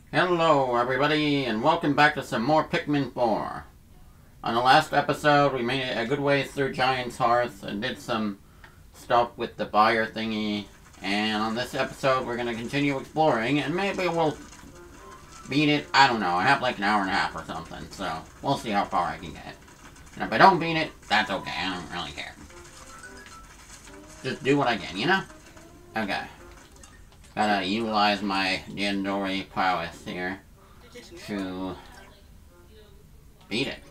Hello everybody, and welcome back to some more Pikmin 4. On the last episode, we made it a good way through Giant's Hearth and did some stuff with the buyer thingy. And on this episode, we're going to continue exploring, and maybe we'll beat it. I don't know, I have like an hour and a half or something, so we'll see how far I can get. And if I don't beat it, that's okay, I don't really care. Just do what I can, you know? Okay. Gotta utilize my Dandori prowess here to beat it.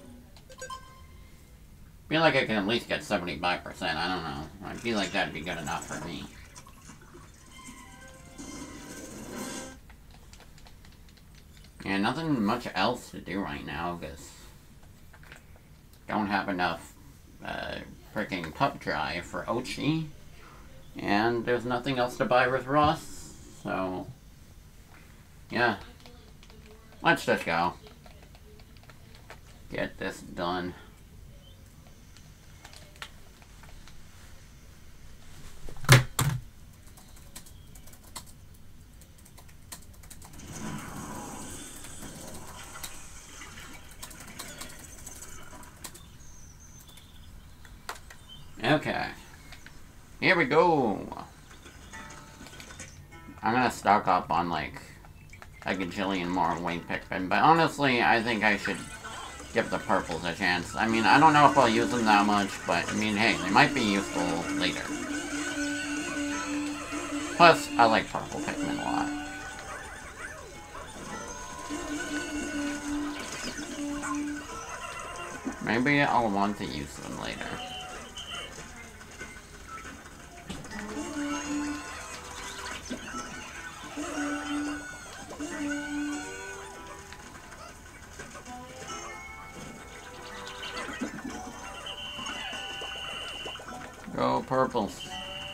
Feel like I can at least get 75%, I don't know. I feel like that'd be good enough for me. Yeah, nothing much else to do right now, because don't have enough freaking pup drive for Ochi. And there's nothing else to buy with Ross. So, yeah, let's just go. Get this done. Okay, here we go. I'm gonna stock up on, like, a gajillion more wing Pikmin, but honestly, I think I should give the purples a chance. I mean, I don't know if I'll use them that much, but, I mean, hey, they might be useful later. Plus, I like purple Pikmin a lot. Maybe I'll want to use them later. Go purples.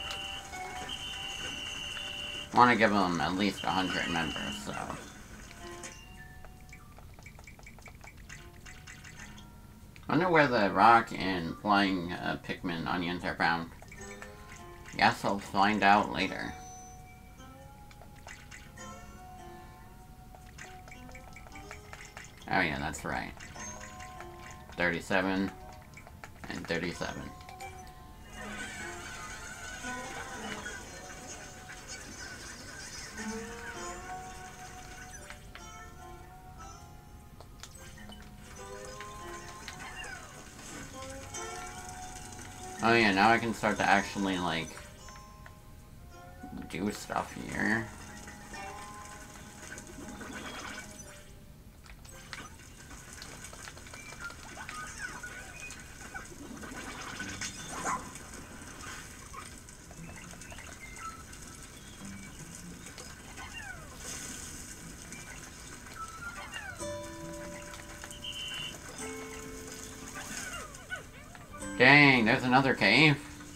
Want to give them at least 100 members, so. Wonder where the rock and flying Pikmin onions are found. Guess I'll find out later. Oh yeah, that's right. 37 and 37. Oh yeah, now I can start to actually, like, do stuff here. Dang, there's another cave?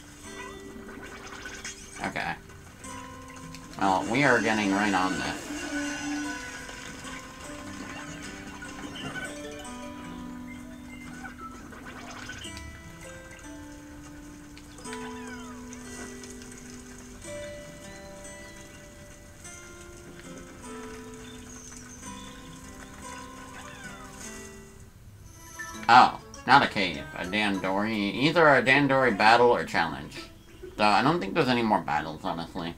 Okay. Well, we are getting right on this. Oh. Not a cave, a Dandori. Either a Dandori battle or challenge. So I don't think there's any more battles, honestly.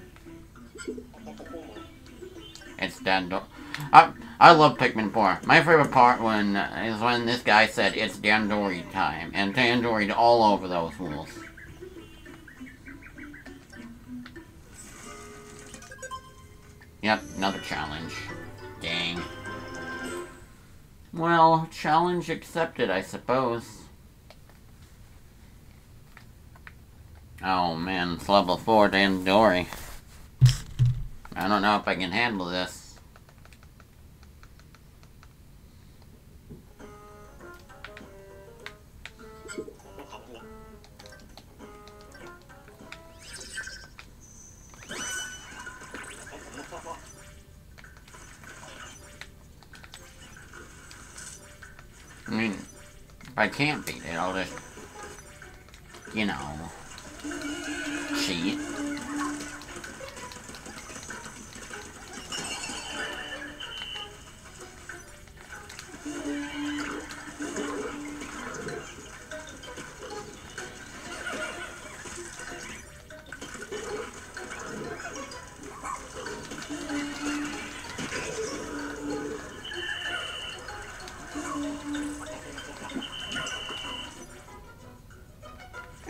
It's Dandori. I love Pikmin 4. My favorite part is when this guy said it's Dandori time, and Dandori'd all over those fools. Yep, another challenge. Dang. Well, challenge accepted, I suppose. Oh man, it's level 4 Dandori. I don't know if I can handle this. I mean, if I can't beat it, I'll just, you know, cheat.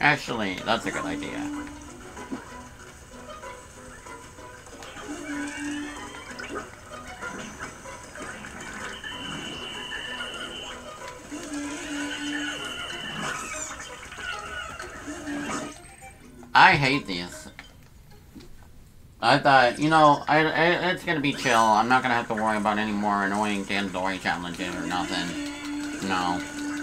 Actually, that's a good idea. I hate these. I thought, you know, it's gonna be chill. I'm not gonna have to worry about any more annoying Dandori challenges or nothing. No.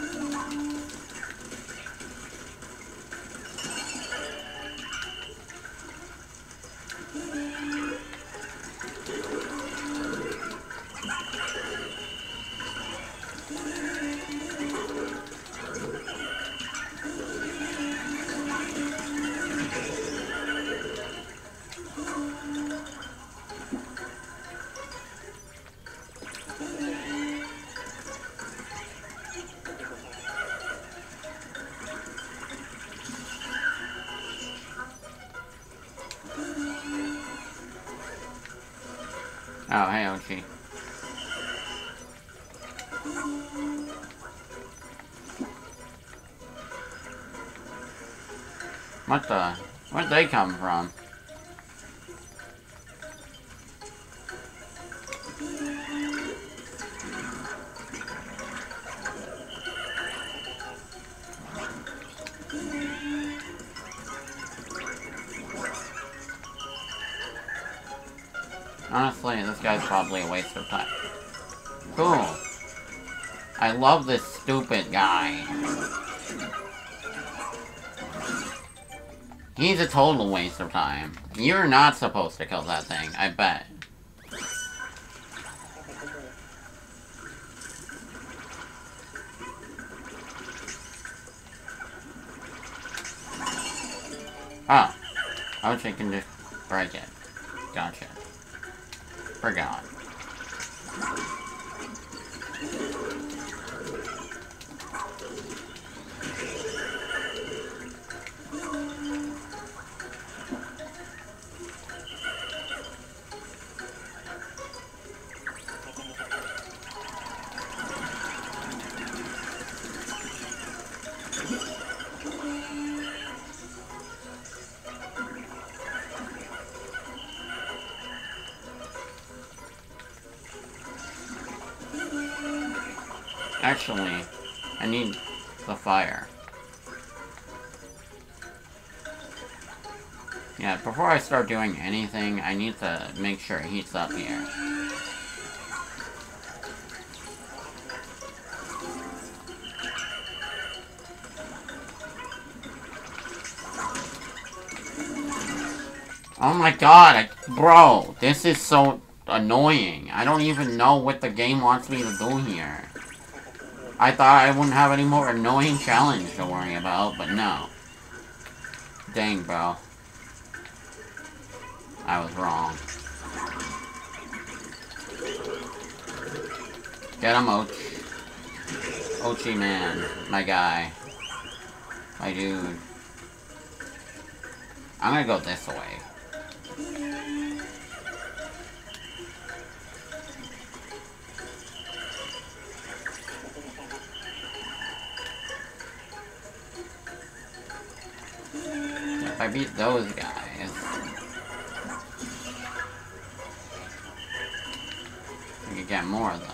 Oh, hey, Ochi. What the? Where'd they come from? Honestly, this guy's probably a waste of time. Cool. I love this stupid guy. He's a total waste of time. You're not supposed to kill that thing, I bet. Oh. Ochi can just break it. Gotcha. Forgot. Actually, I need the fire. Yeah, before I start doing anything, I need to make sure it heats up here. Oh my god, bro, this is so annoying. I don't even know what the game wants me to do here. I thought I wouldn't have any more annoying challenge to worry about, but no. Dang, bro. I was wrong. Get him, Och. Ochi man. My guy. My dude. I'm gonna go this way. If I beat those guys, I could get more of them.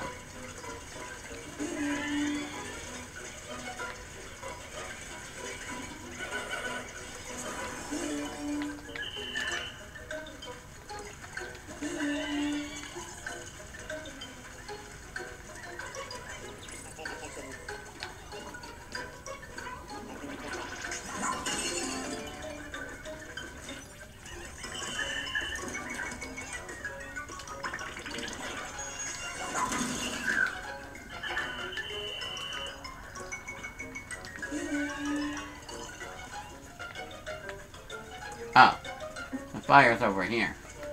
Oh, the fire's over here.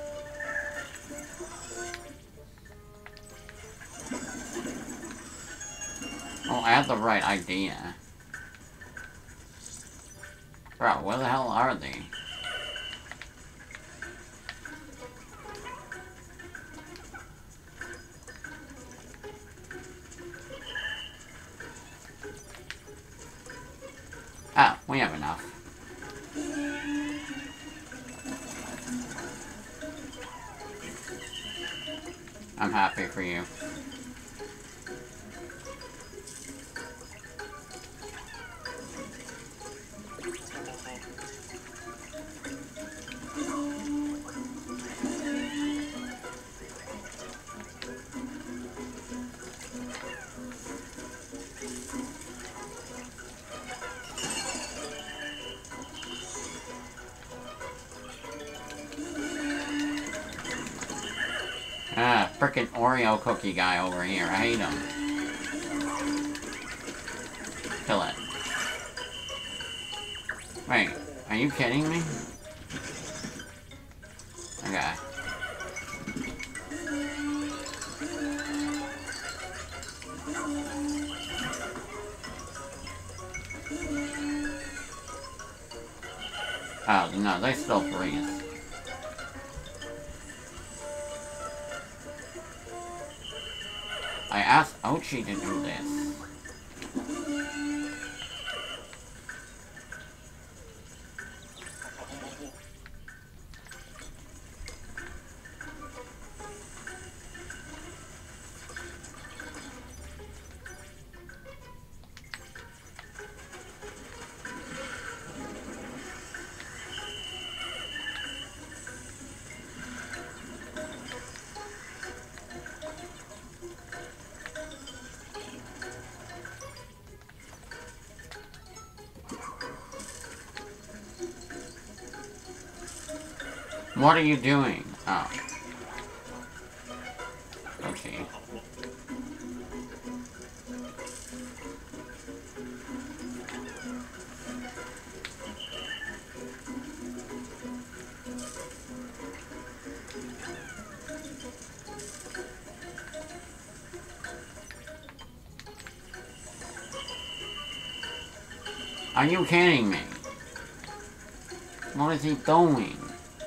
Oh, I have the right idea. Bro, where the hell are they? Oh, we have enough. I'm happy for you. Ah, frickin' Oreo cookie guy over here. I hate him. Kill it. Wait, are you kidding me? Okay. Oh, no, they still freeze. I asked Ochi to do this. What are you doing? Oh. Okay. Are you kidding me? What is he doing?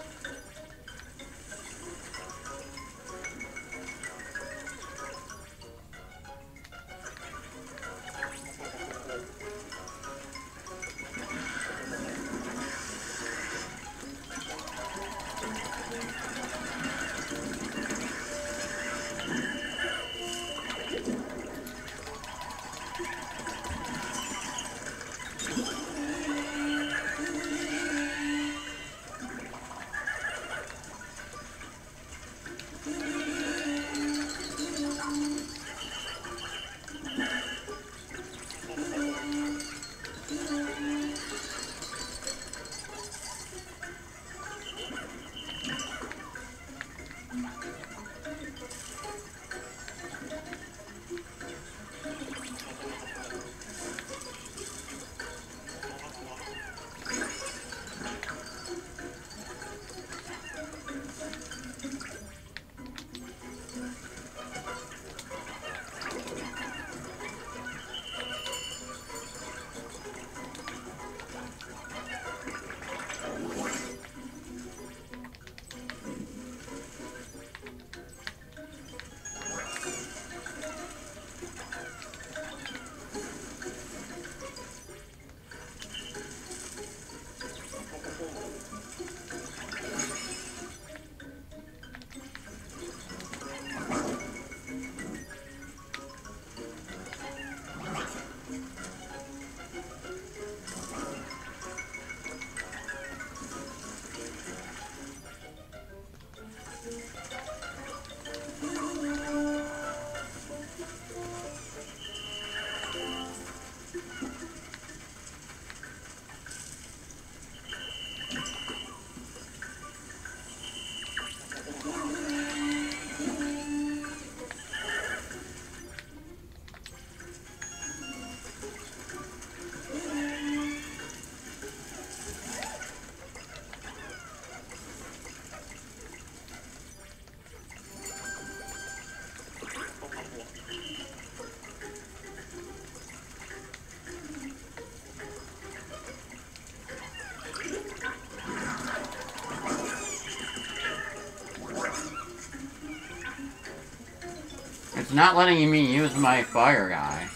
It's not letting me use my fire guy.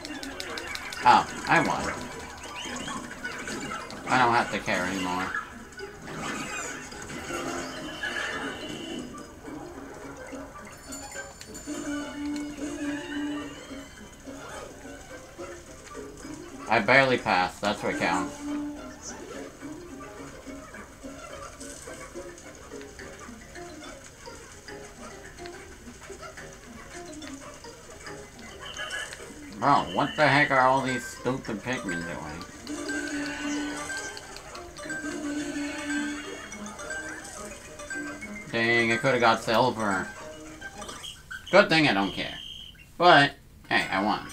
Oh, I won. I don't have to care anymore. I barely passed. That's what counts. Bro, what the heck are all these stupid Pikmin doing? Dang, I could've got silver. Good thing I don't care. But, hey, I won.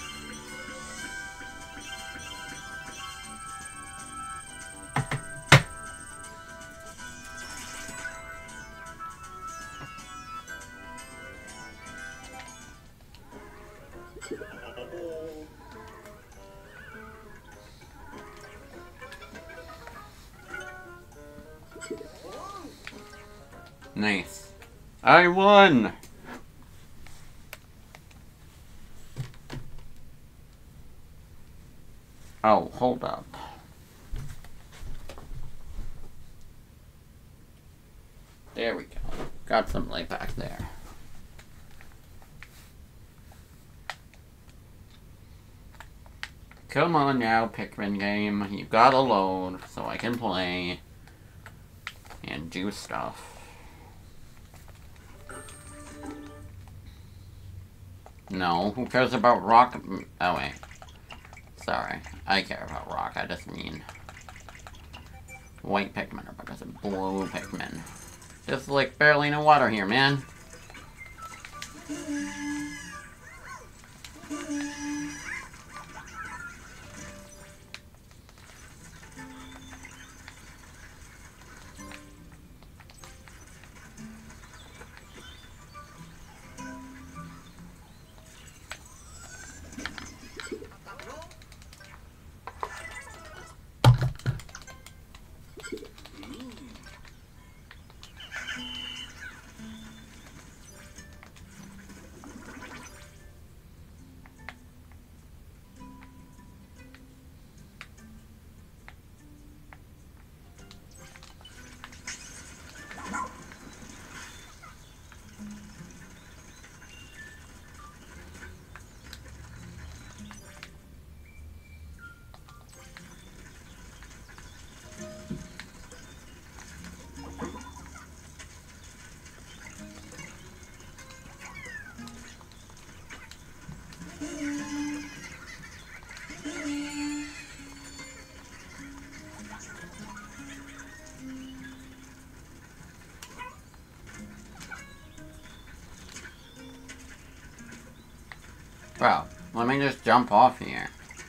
Nice. I won! Oh, hold up. There we go. Got some light back there. Come on now, Pikmin game. You've gotta load so I can play and do stuff. No, who cares about rock? Oh, wait. Sorry. I care about rock. I just mean white Pikmin or because of blue Pikmin. Just like barely no water here, man. Bro, let me just jump off here.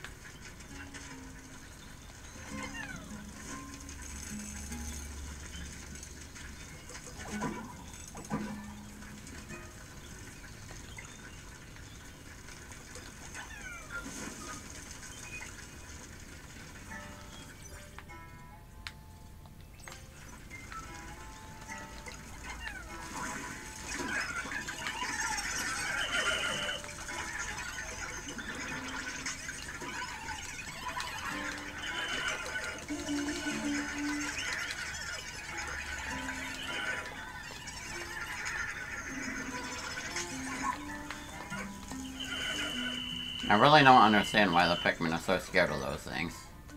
I really don't understand why the Pikmin are so scared of those things.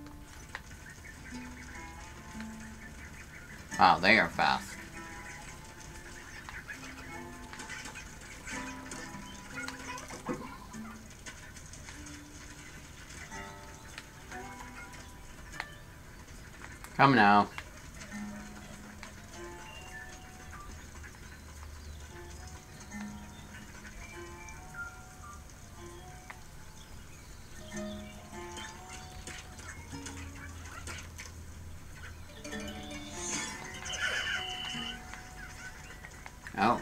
Wow, they are fast. Come now. Oh.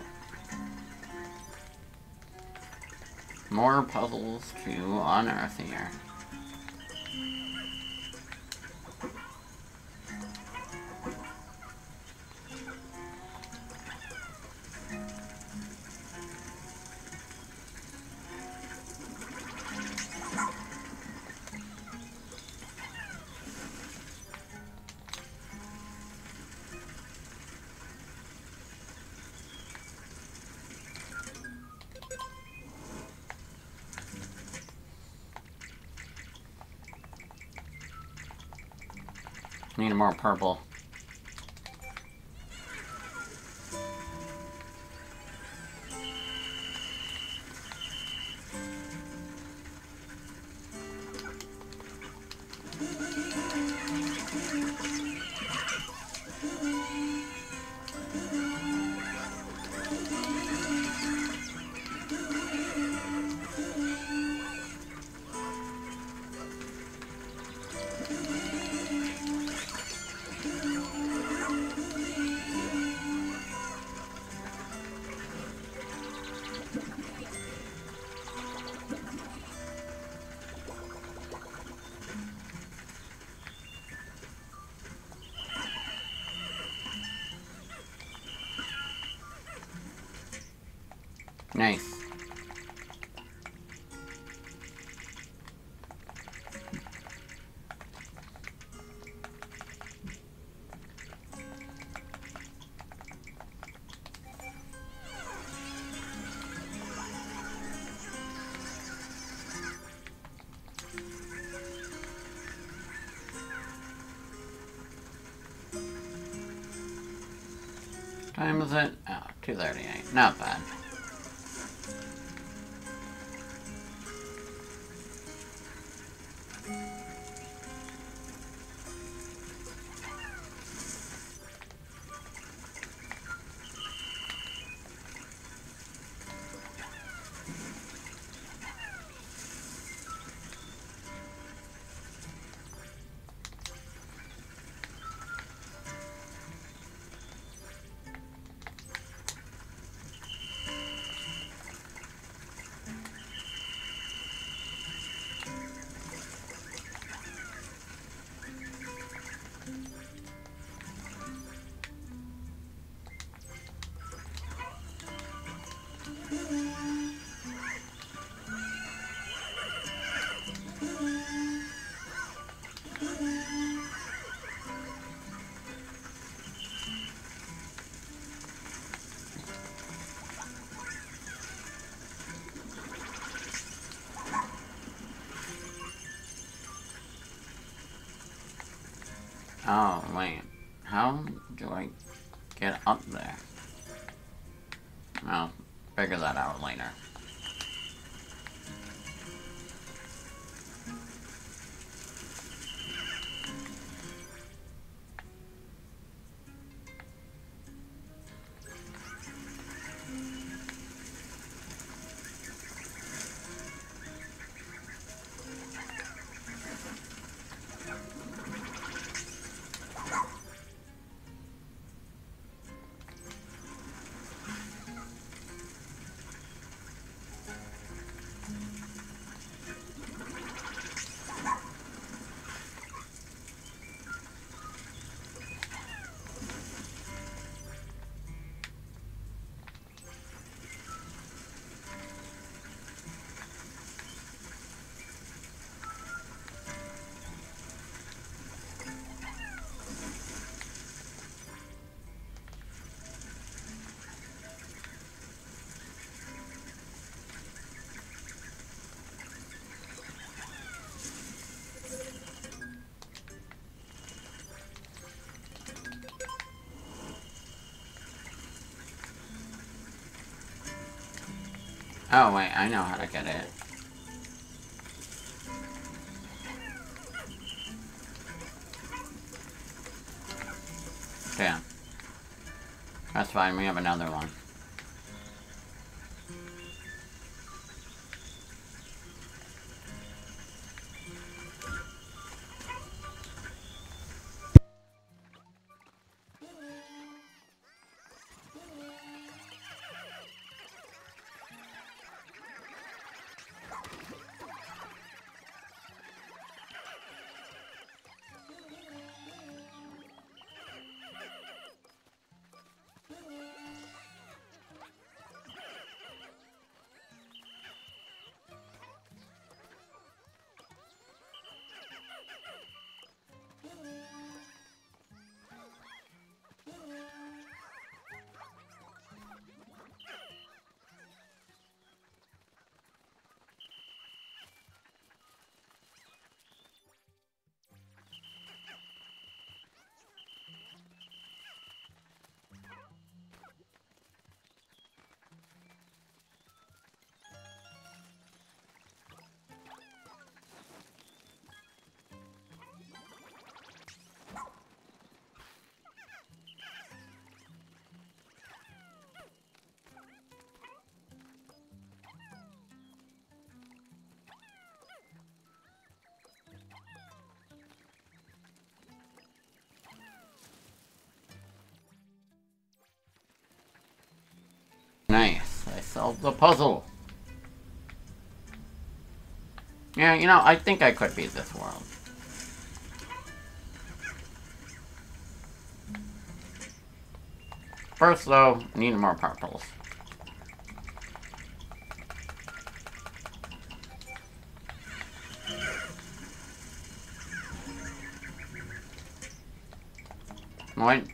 More puzzles to unearth here. Need more purple. Nice. Time is it? Oh, 2:38. Not bad. Oh, wait. How do I get up there? I'll figure that out later. Oh, wait, I know how to get it. Damn. That's fine, we have another one. solve the puzzle. Yeah, you know, I think I could beat this world. First, though, I need more purples. Wait.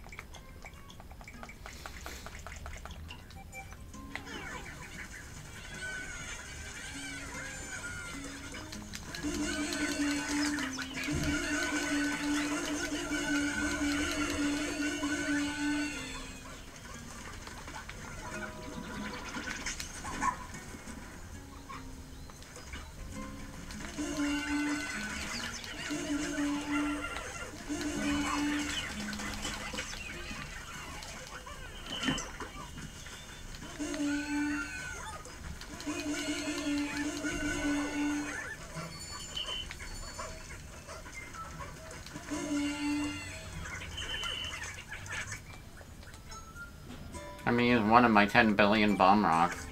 I'm gonna use one of my 10 billion bomb rocks.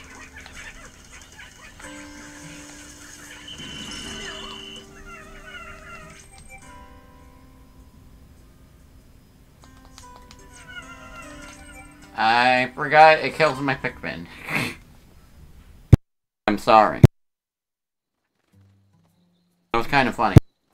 I forgot it kills my Pikmin. I'm sorry. It was kind of funny.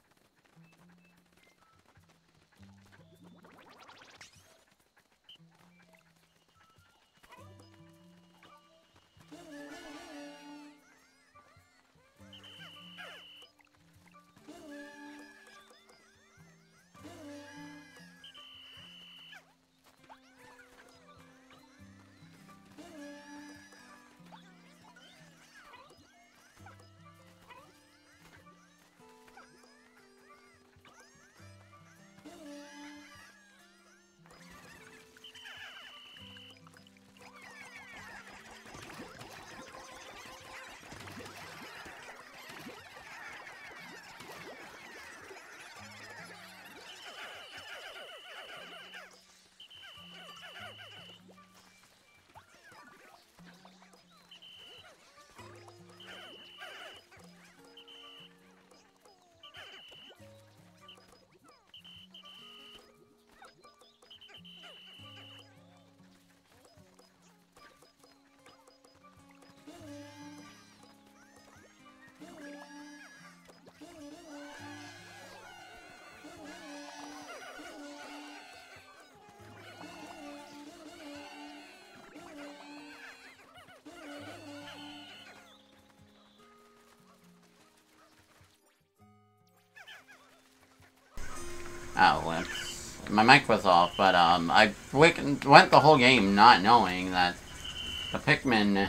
Oh, whoops. My mic was off, but I went the whole game not knowing that the Pikmin,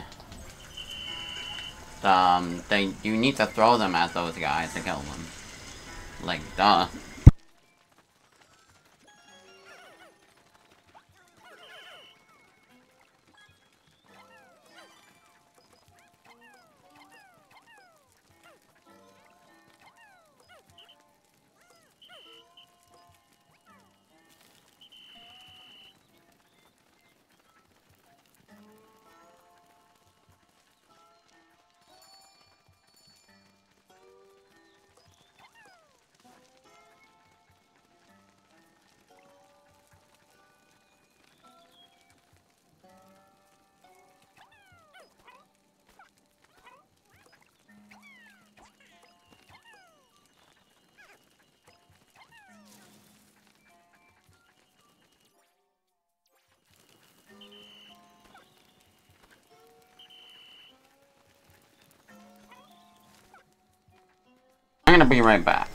you need to throw them at those guys to kill them. Like, duh. I'm gonna be right back.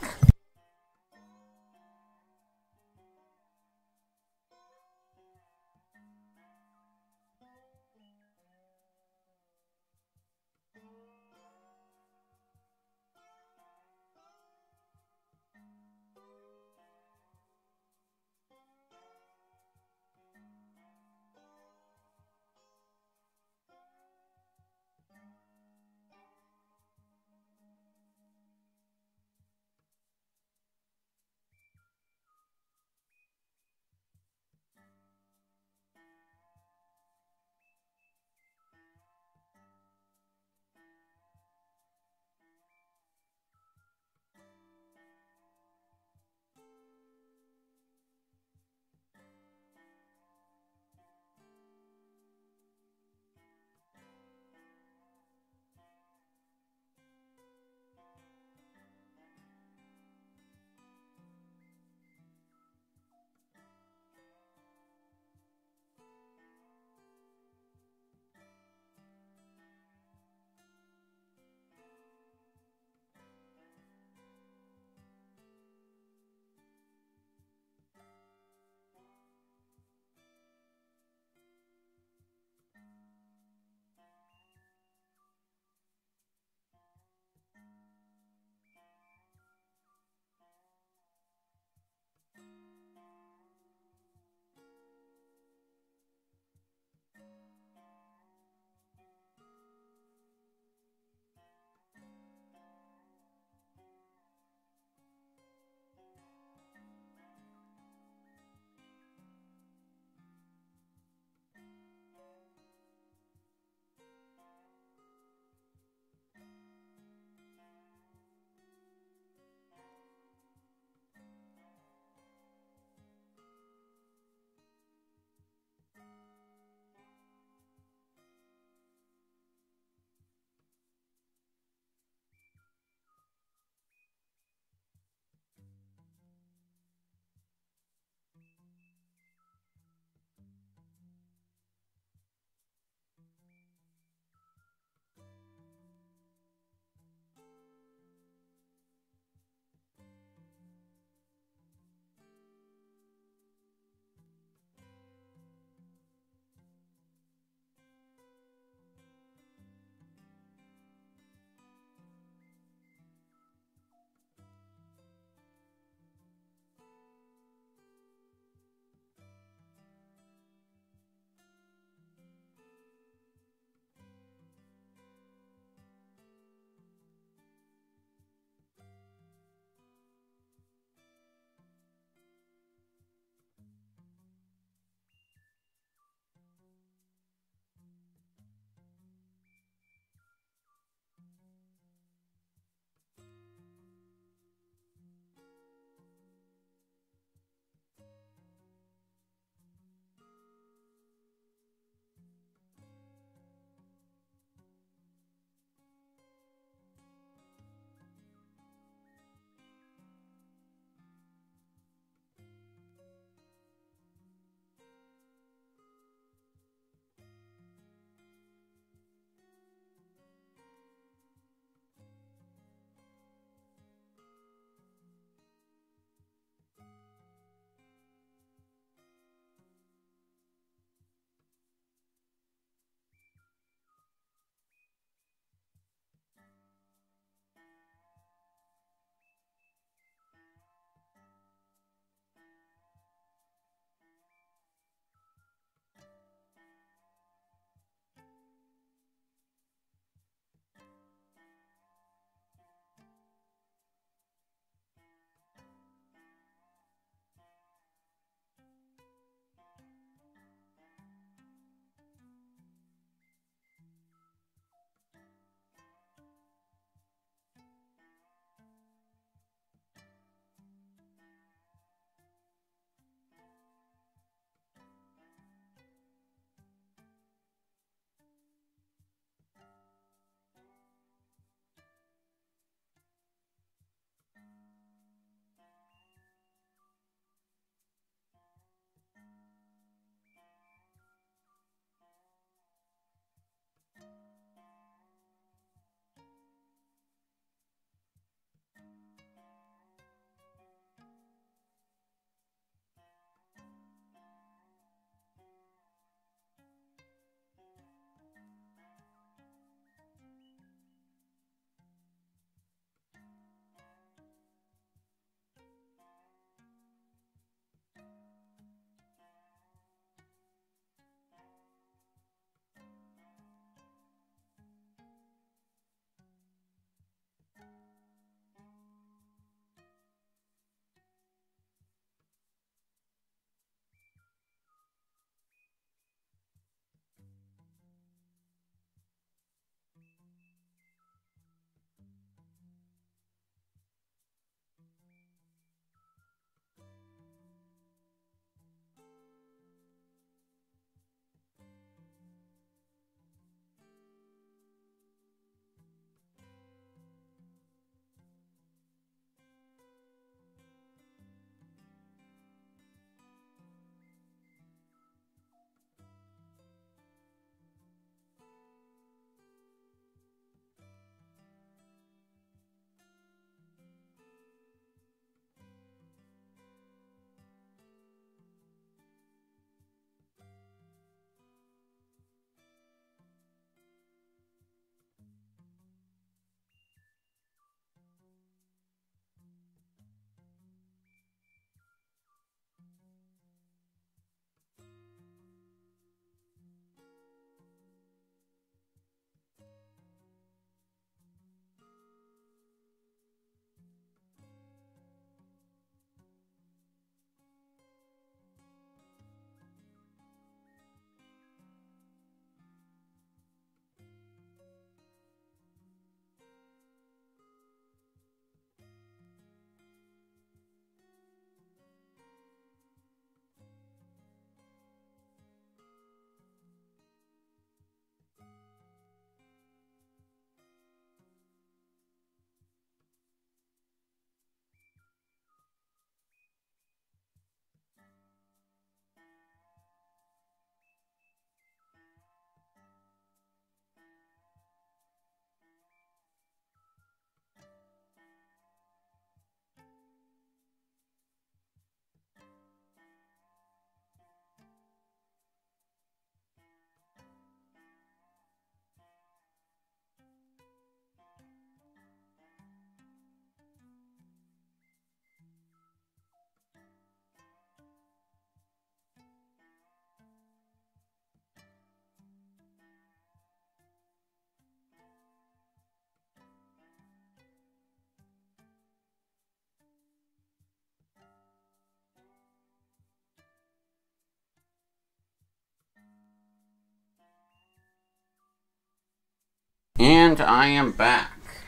And I am back.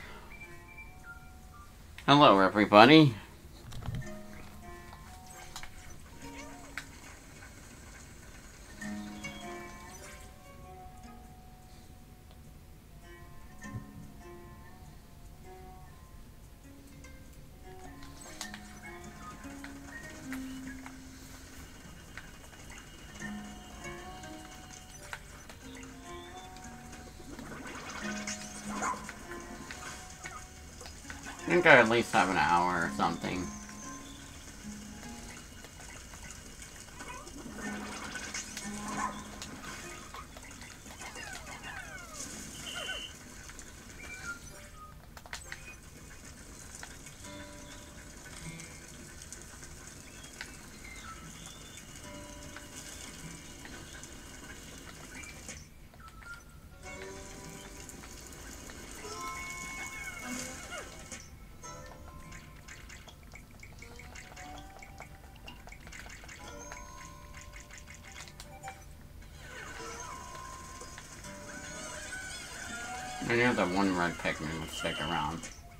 Hello, everybody. I think I at least have an hour or something. I knew that one red Pikmin would stick around.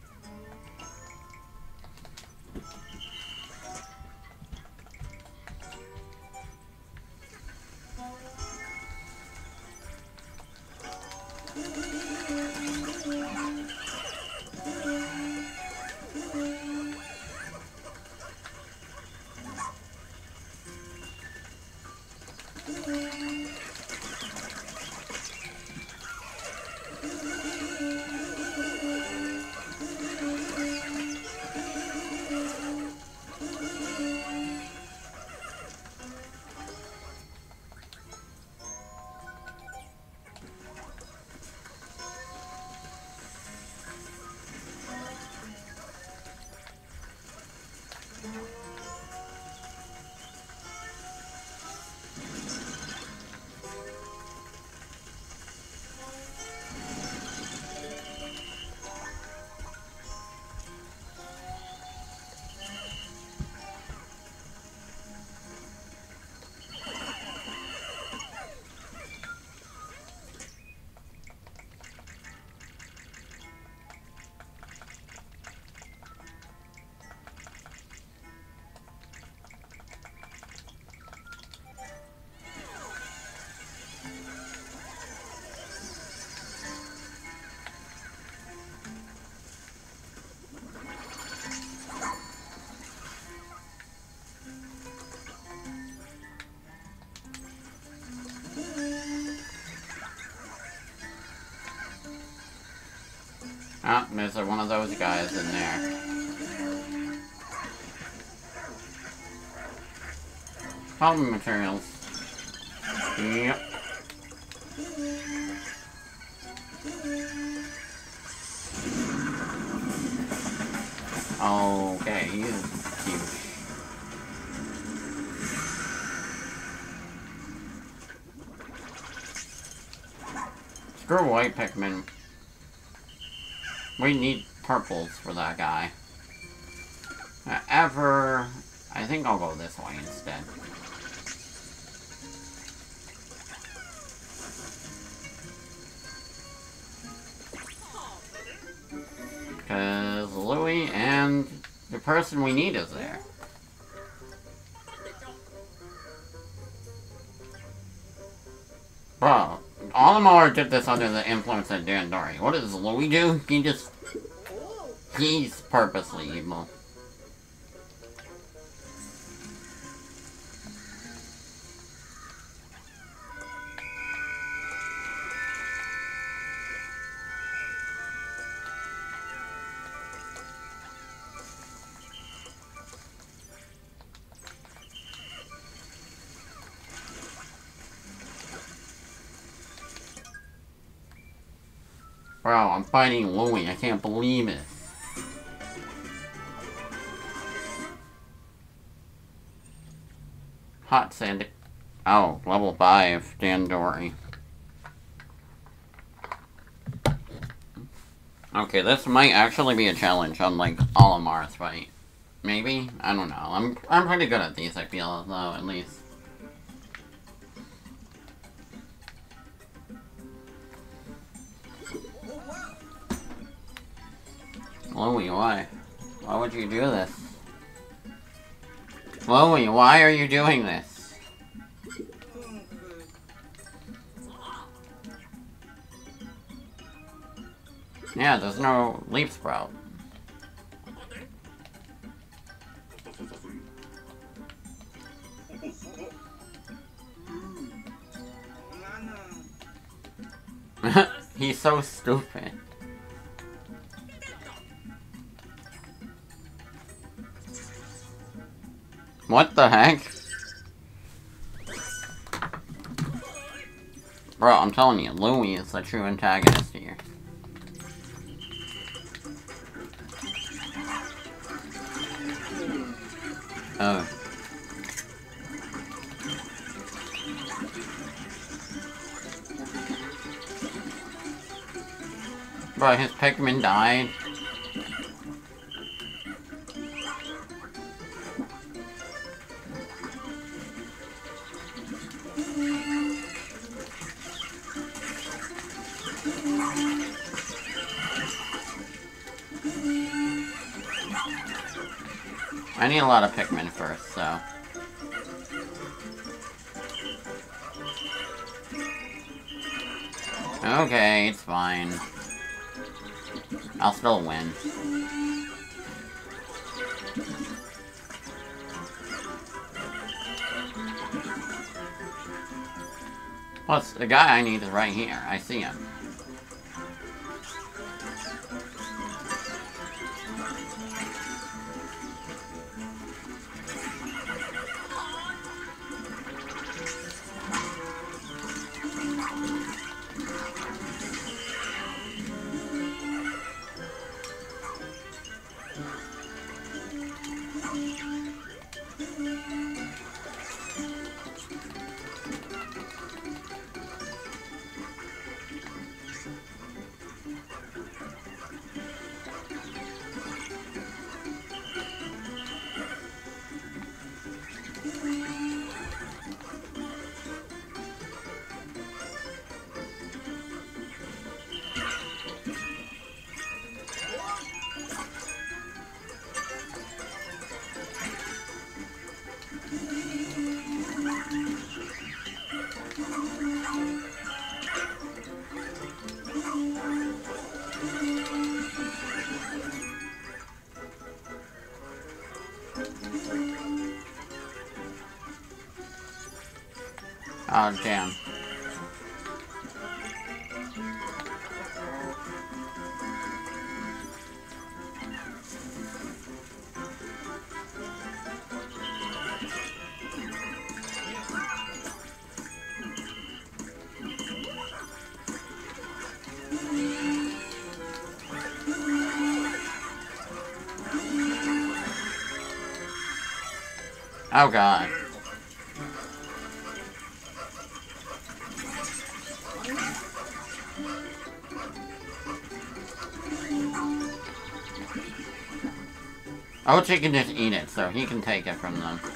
Ah, there's one of those guys in there. Polymer materials. Yep. Okay, he's huge. Screw white Pikmin. We need purples for that guy. I think I'll go this way instead. Because Louie and the person we need is there. Bro, Olimar did this under the influence of Dandori. What does Louie do? He's purposely evil. Bro, I'm fighting Louie. I can't believe it. Hot sand. Oh, level 5, Dandori. Okay, this might actually be a challenge, unlike Olimar's fight. Maybe? I don't know. I'm pretty good at these, I feel, though, at least. Louie, why? Why would you do this? Louie, why are you doing this? Yeah, there's no leaf sprout. He's so stupid. What the heck? Bro, I'm telling you, Louie is the true antagonist here. Oh. Bro, his Pikmin died. I need a lot of Pikmin first, so... Okay, it's fine. I'll still win. Plus, the guy I need is right here. I see him. Oh, damn. Oh, God. Oh, she can just eat it, so he can take it from them.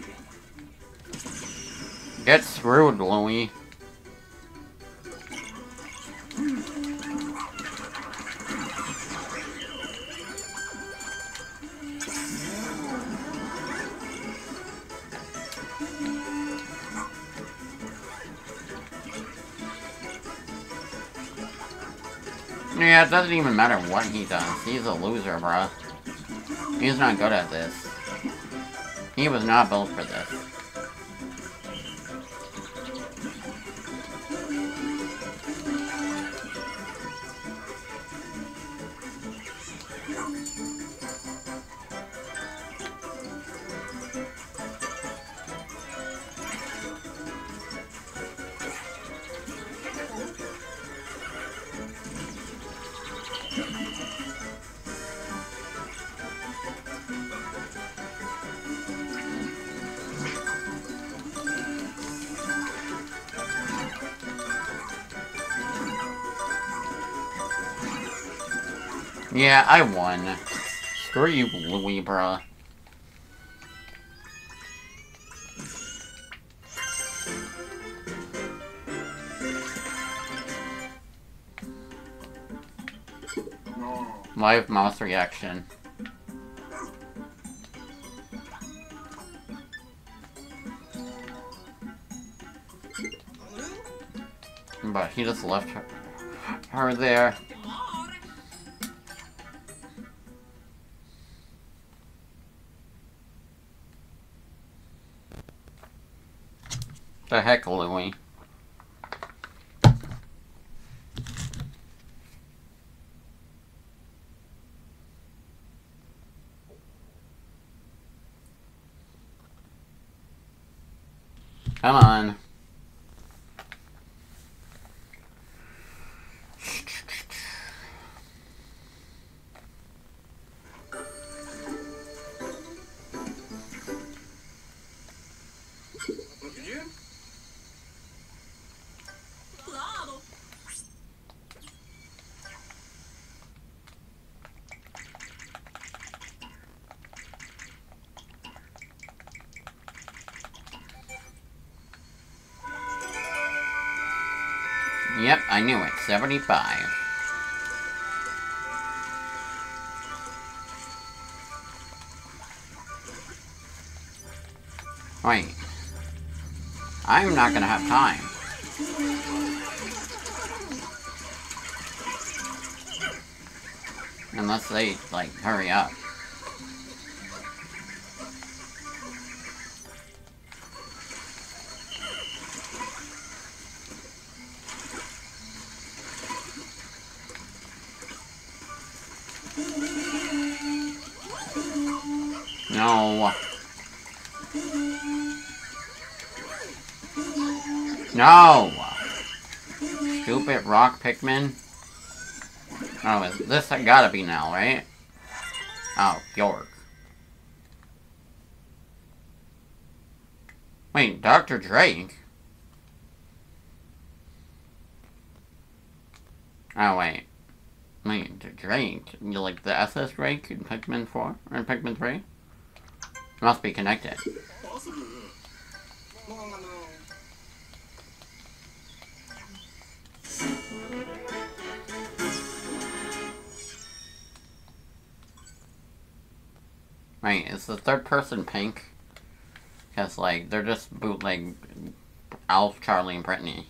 Get screwed, Louie. Yeah, it doesn't even matter what he does. He's a loser, bruh. He's not good at this. He was not built for this. Yeah, I won. Screw you, Louie, bruh. Live mouse reaction. But he just left her there. The heck, Louie? Come on. Yep, I knew it. 75. Wait. I'm not gonna have time. Unless they, like, hurry up. No. No! Stupid rock Pikmin. Oh, this gotta be now, right? Oh, York. Wait, Dr. Drake? Oh, wait. Wait, Drake? You like the SS Drake in Pikmin 4? Or in Pikmin 3? Must be connected. Wait, is the third person pink? Because, like, they're just bootleg Alf, Charlie, and Brittany.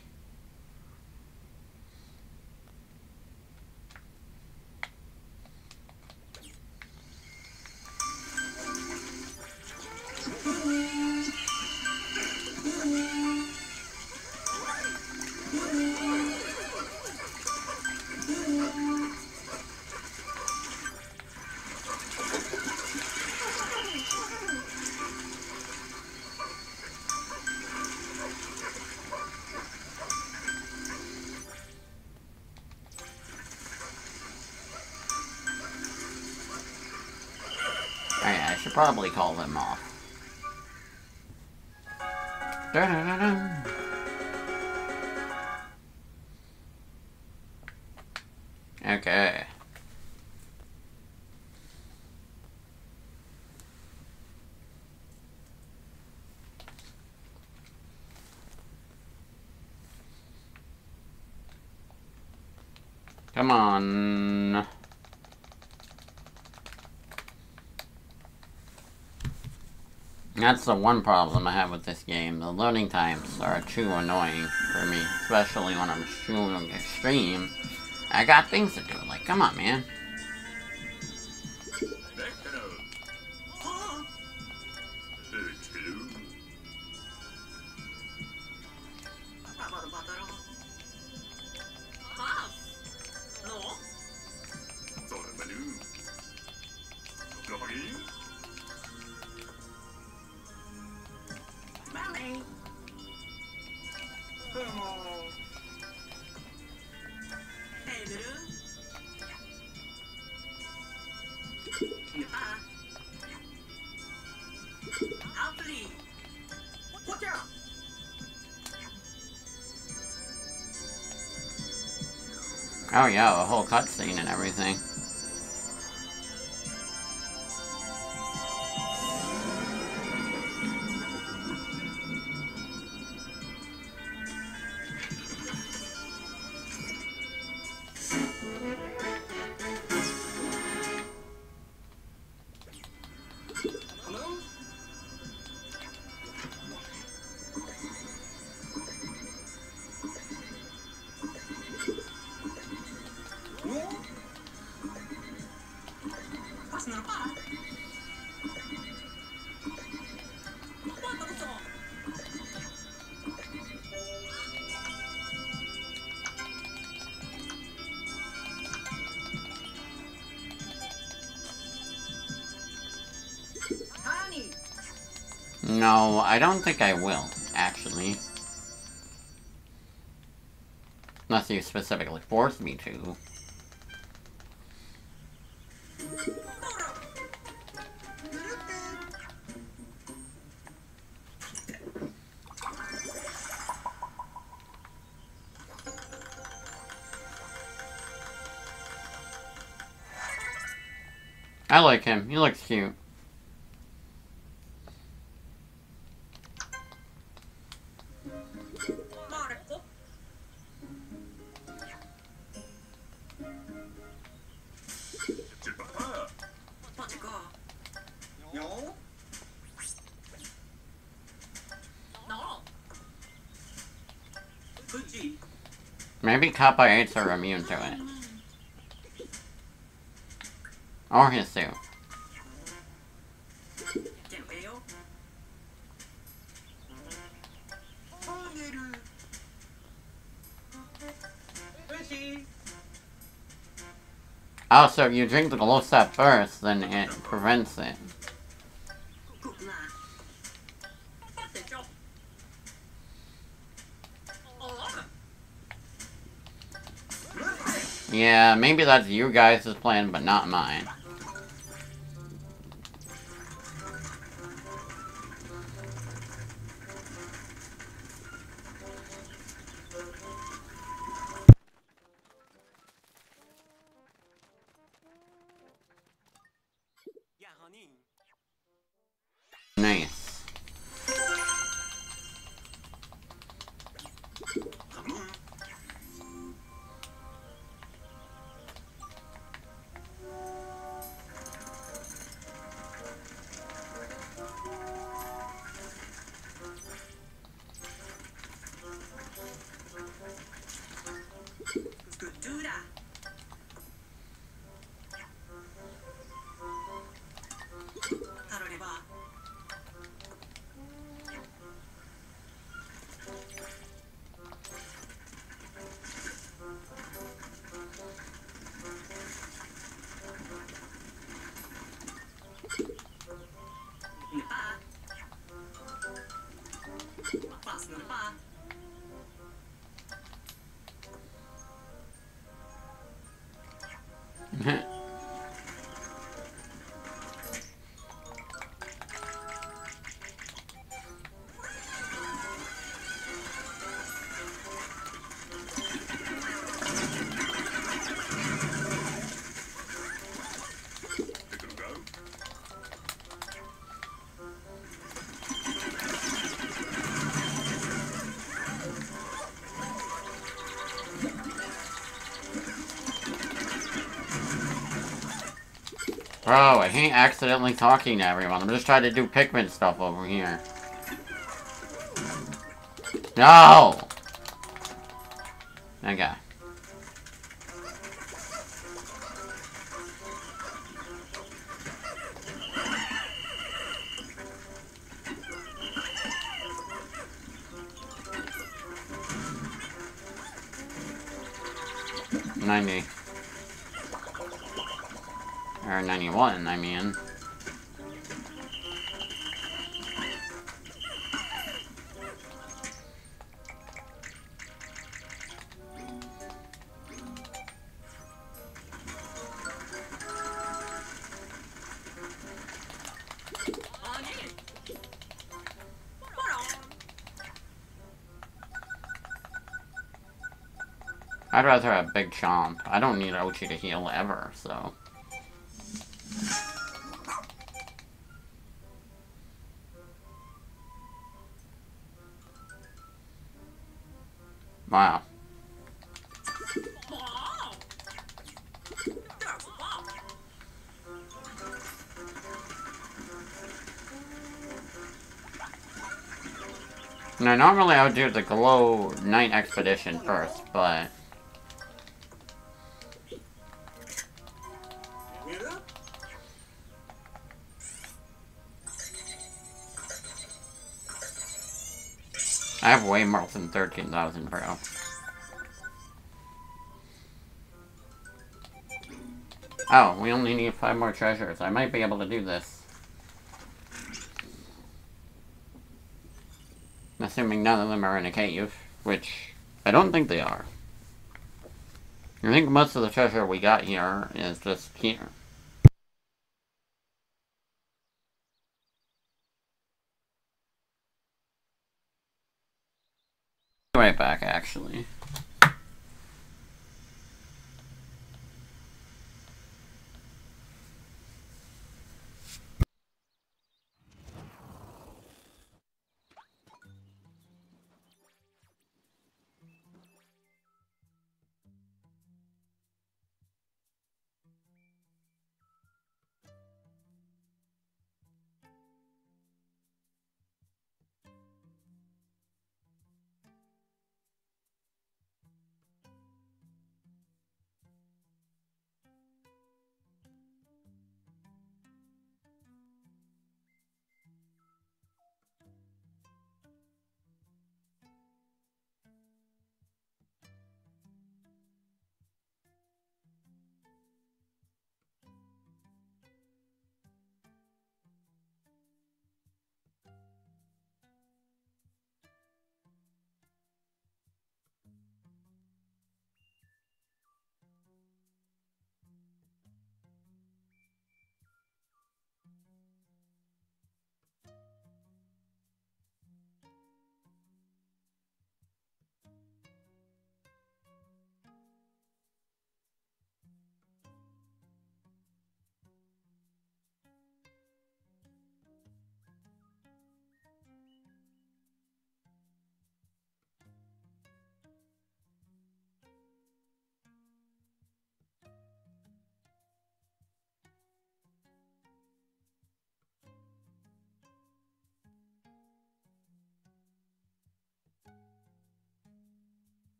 I should probably call them off. Da-da-da-da. Okay. Come on. That's the one problem I have with this game. The loading times are too annoying for me, especially when I'm shooting extreme. I got things to do. Like, come on, man. Oh yeah, a whole cutscene and everything. No, I don't think I will, actually. Unless you specifically force me to. I like him. He looks cute. Maybe Kappa 8s are immune to it. Or his suit. Oh, so if you drink the glow sap first, then it prevents it. Yeah, maybe that's you guys' plan, but not mine. Nice. Bro, I hate accidentally talking to everyone. I'm just trying to do Pikmin stuff over here. No! Okay. $90. Or 91, I mean. I'd rather have Big Chomp. I don't need Ochi to heal ever, so... Wow. Now, normally I would do the Glow Night Expedition first, but... I have way more than 13,000, bro. Oh, we only need 5 more treasures. I might be able to do this. Assuming none of them are in a cave, which I don't think they are. I think most of the treasure we got here is just here. Right back, actually.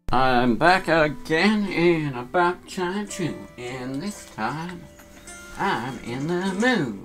I'm back again in about time 2, and this time I'm in the mood.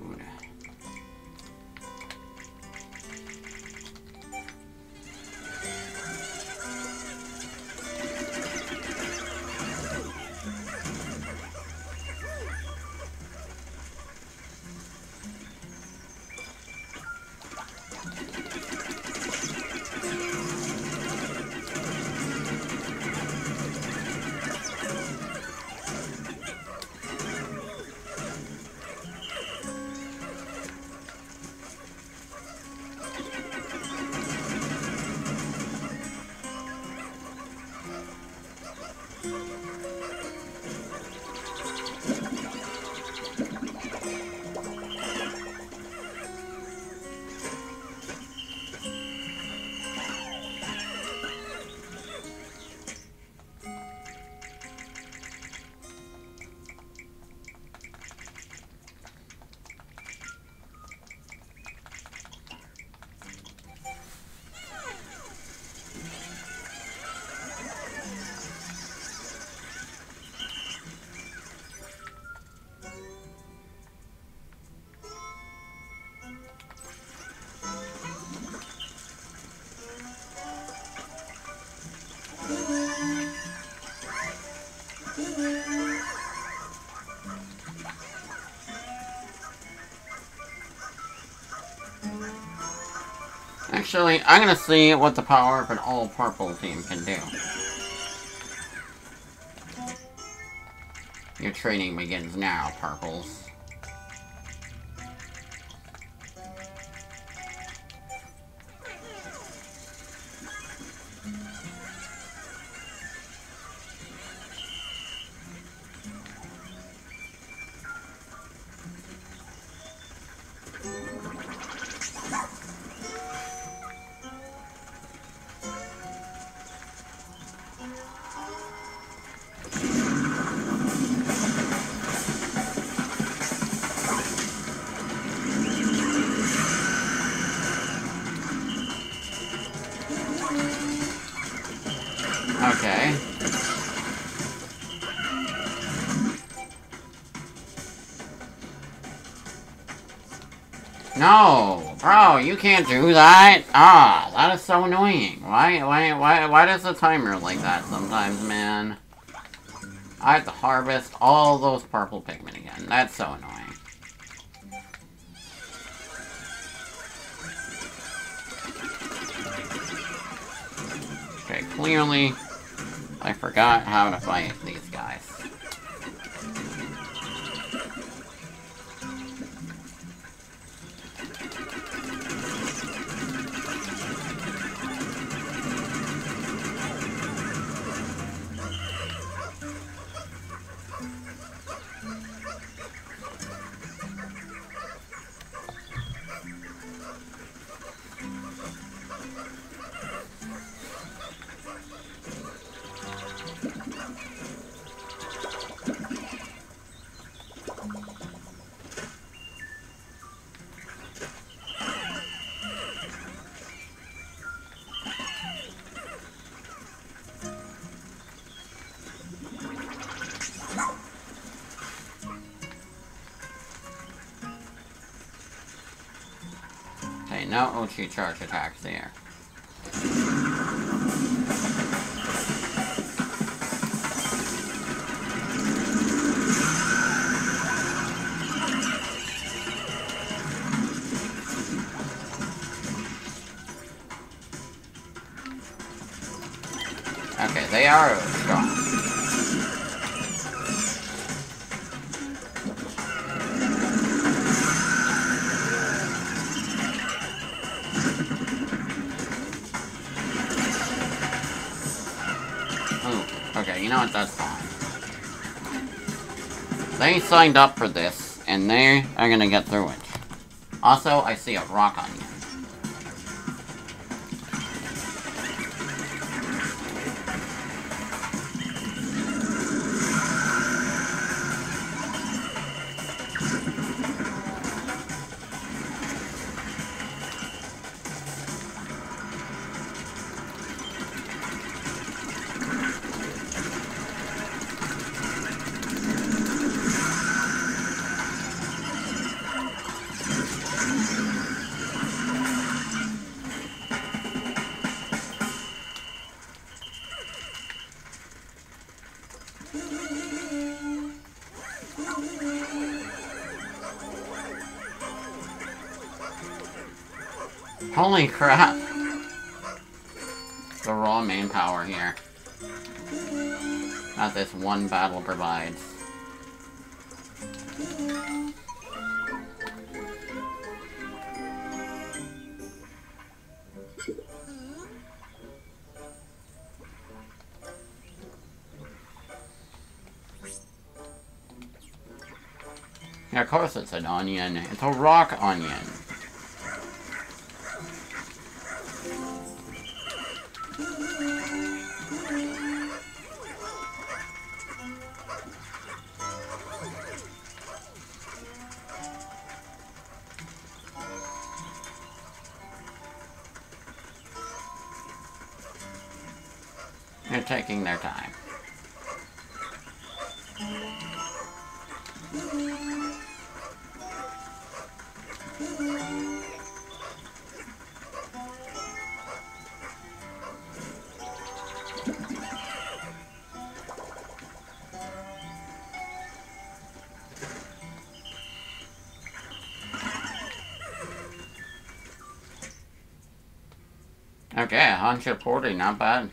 Actually, I'm gonna see what the power of an all-purple team can do. Your training begins now, purples. Okay. No! Bro, you can't do that! Ah, that is so annoying. Why does the timer like that sometimes, man? I have to harvest all those purple Pikmin again. That's so annoying. Okay, clearly I forgot how to fight these guys. Okay, no Uchi charge attacks there. Okay, they are strong. Okay, you know what, that's fine. They signed up for this, and they are gonna get through it. Also, I see a rock on you. Holy crap! The raw manpower here that this one battle provides. Yeah, of course it's an onion. It's a rock onion. They're taking their time. Okay, Hancho 40, not bad.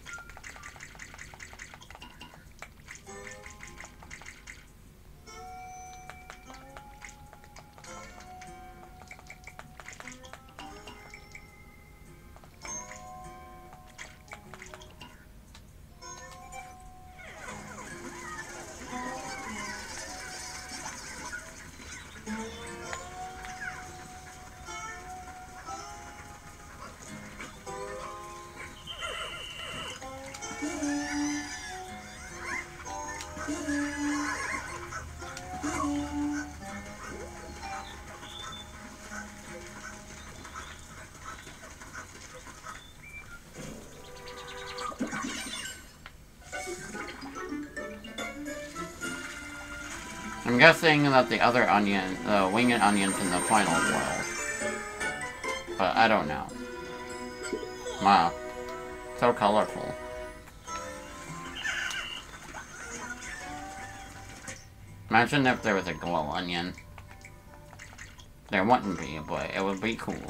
I'm guessing that the other onion, the winged onion's in the final world. But I don't know. Wow. So colorful. Imagine if there was a glow onion. There wouldn't be, but it would be cool.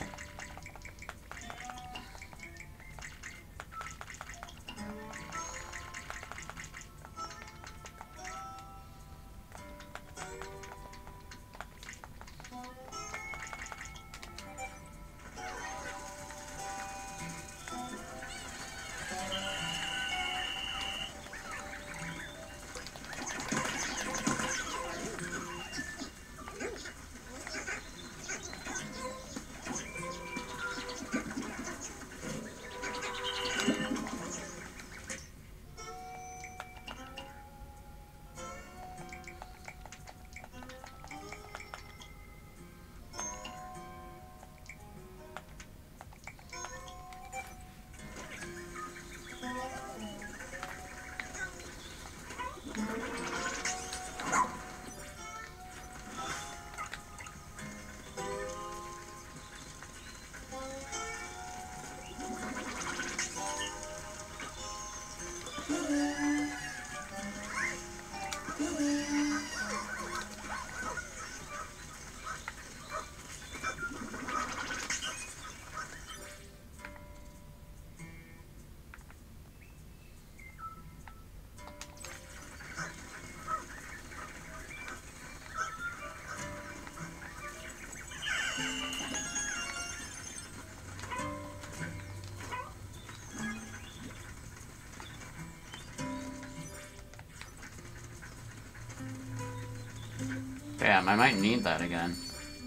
Damn, I might need that again.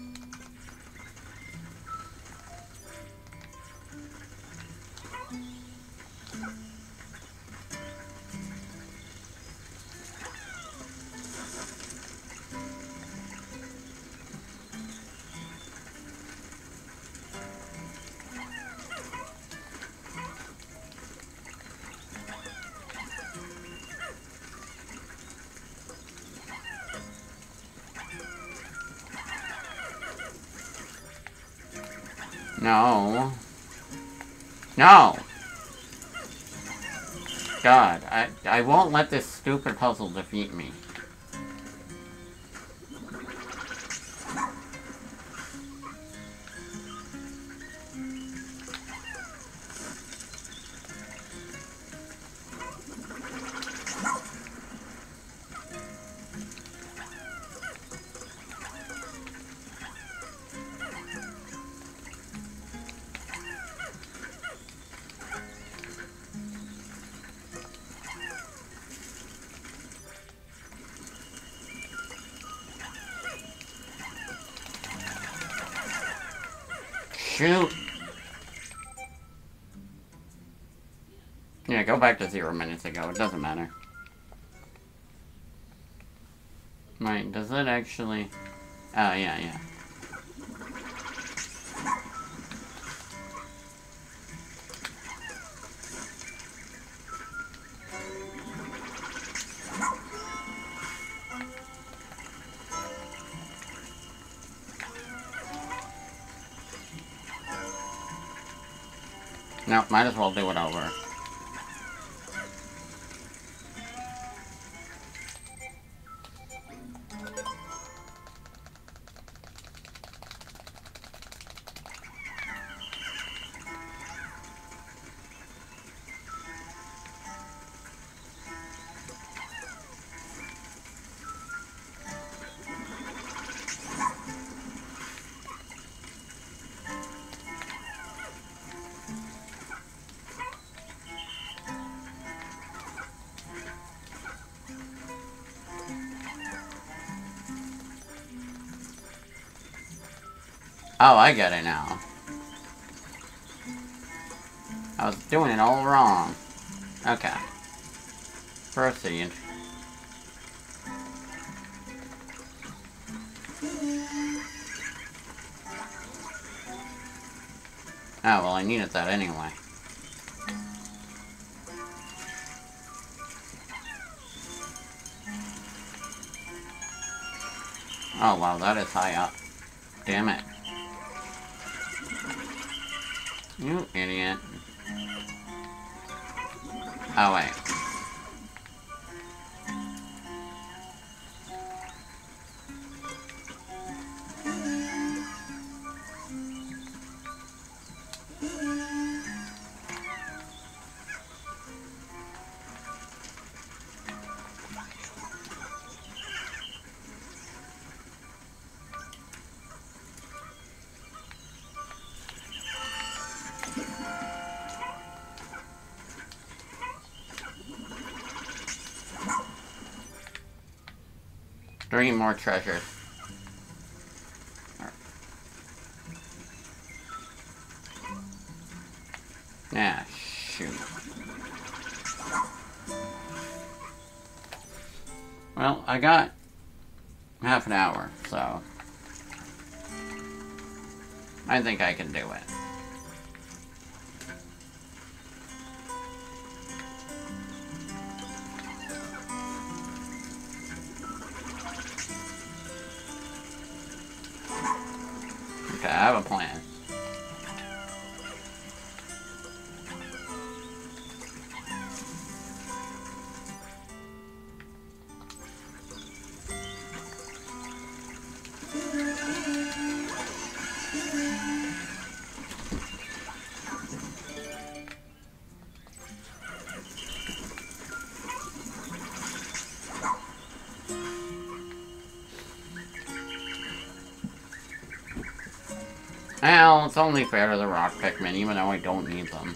No. No! God, I won't let this stupid puzzle defeat me. shoot! Yeah, go back to 0 minutes ago. It doesn't matter. Right, does it actually... Oh, yeah. Nope, might as well do it over. Oh, I get it now. I was doing it all wrong. Okay. Proceed. Oh, well, I needed that anyway. Oh, wow, that is high up. Damn it. You idiot. Oh, wait. Three more treasures. Yeah, shoot. Well, I got half an hour, so I think I can do it. Okay, I have a plan. Well, it's only fair to the rock Pikmin, even though I don't need them.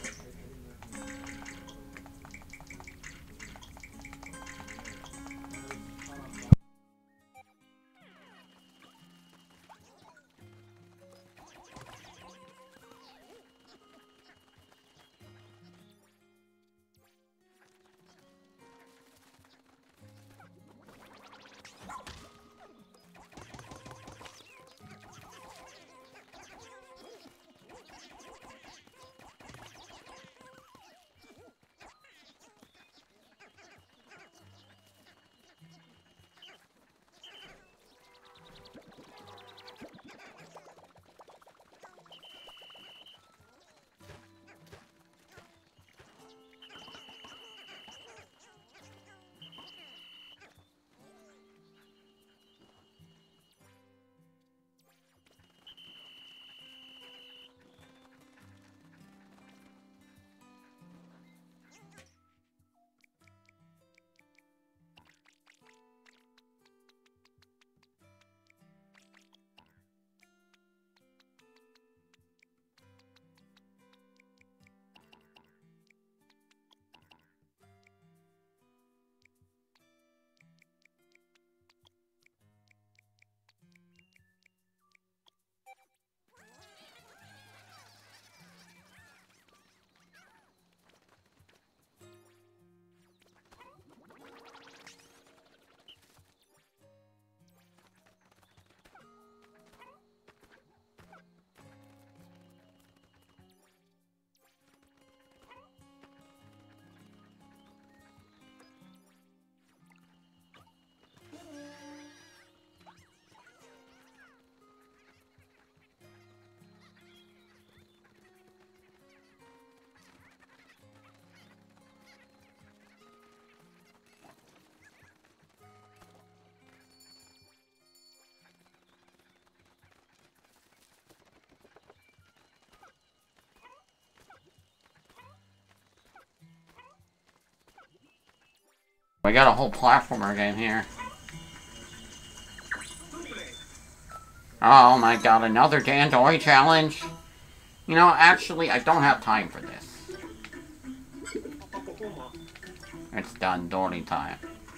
We got a whole platformer game here. Oh my god, another Dandori challenge? You know, actually, I don't have time for this. It's Dandori time.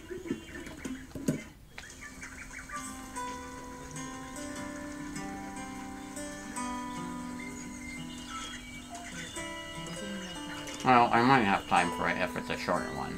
Well, I might have time for it if it's a shorter one.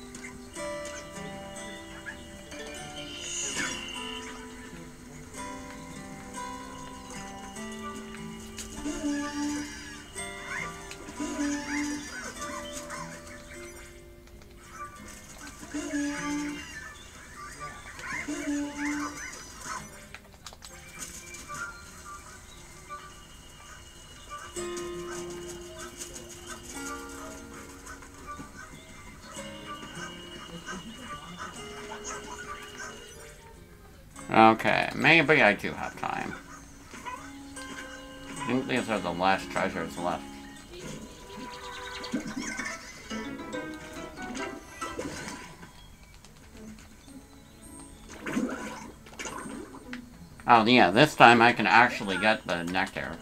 Okay, maybe I do have time. I think these are the last treasures left. Oh yeah, this time I can actually get the nectar.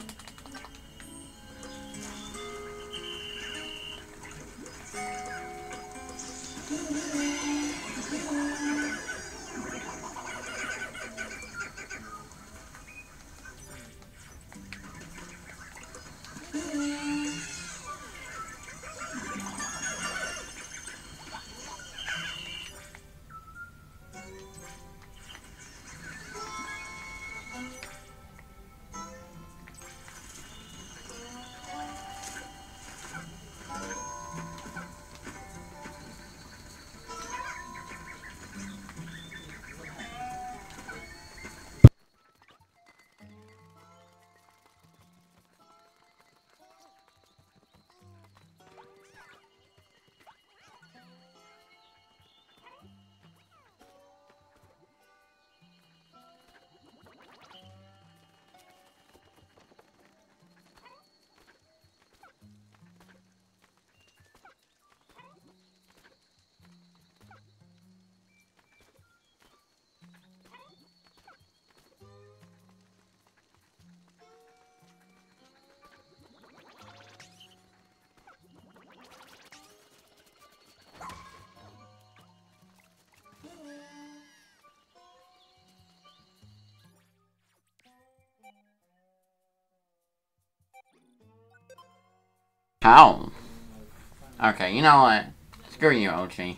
How? Okay, you know what? Screw you, Ochi.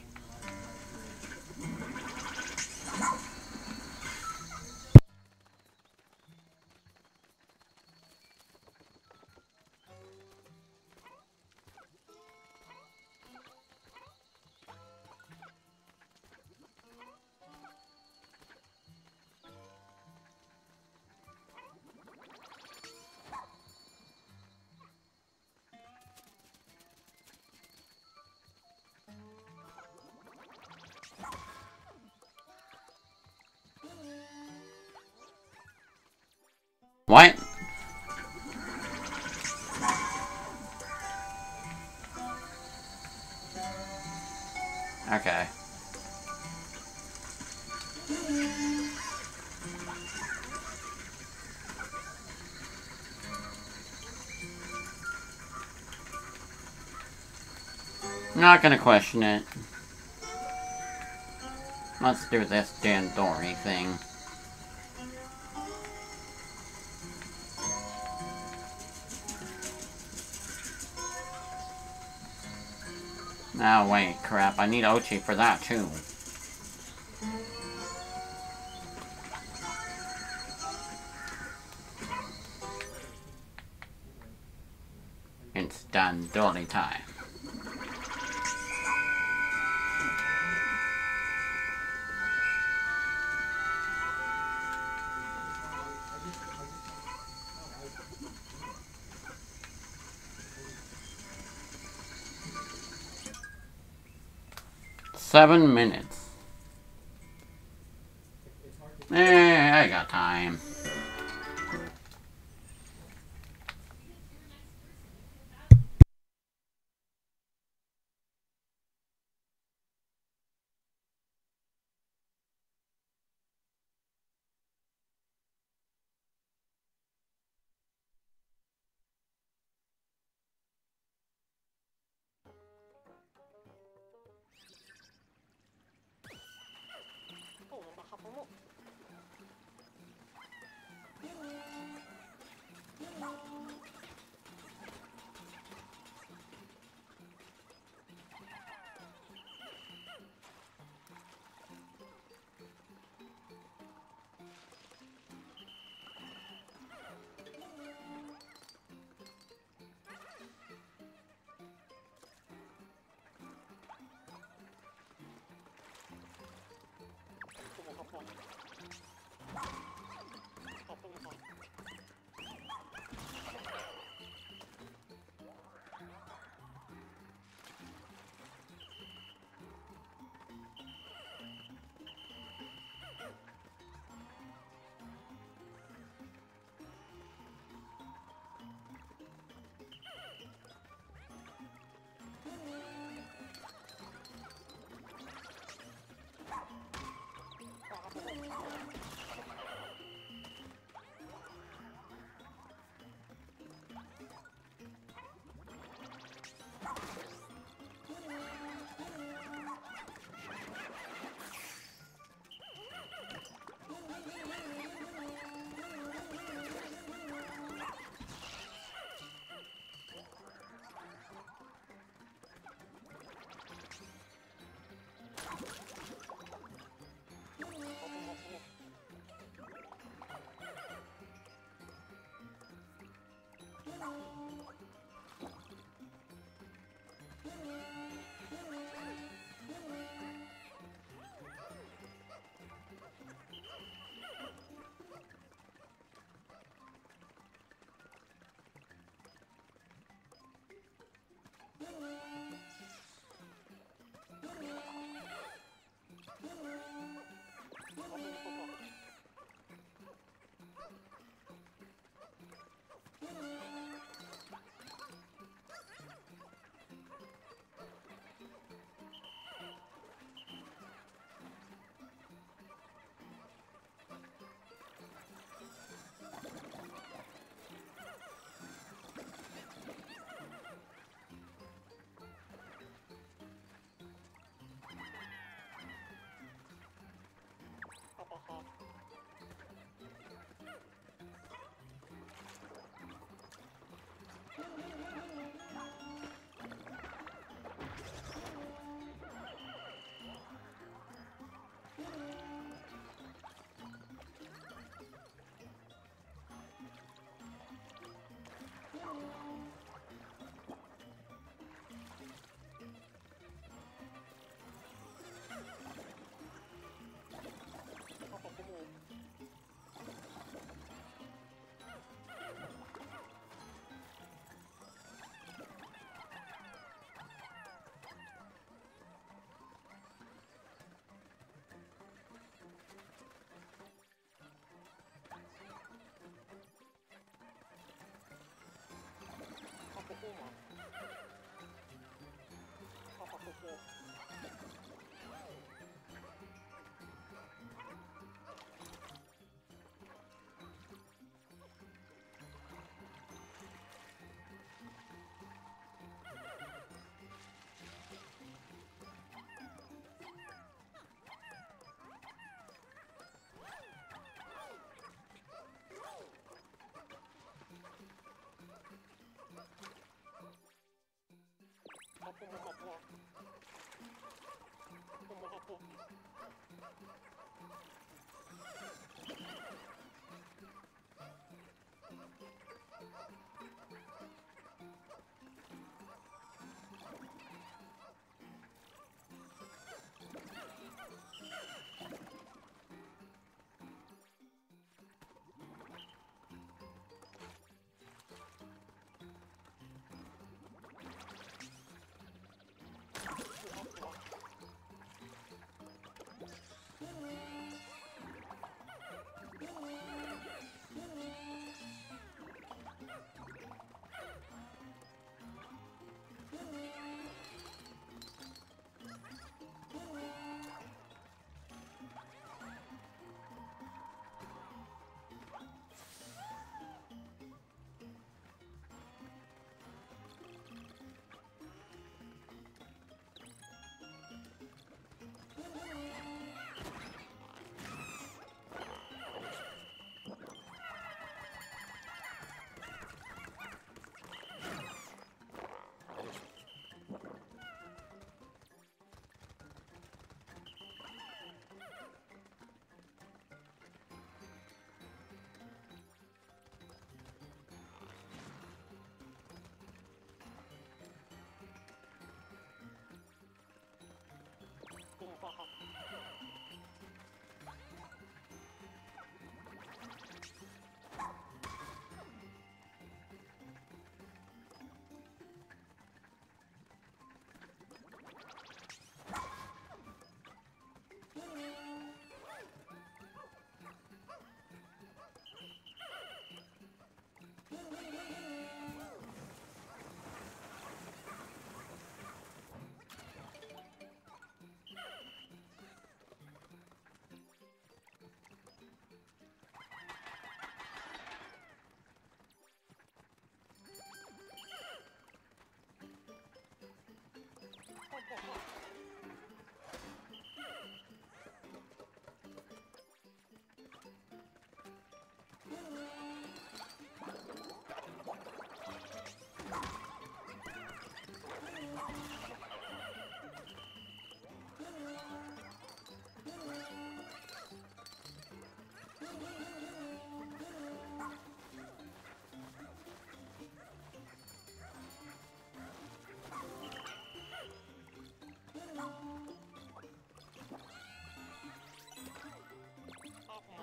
What? Okay. I'm not gonna question it. Let's do this Dandori thing. Oh wait, crap, I need Ochi for that too. It's Dandori time. Seven minutes. I got time.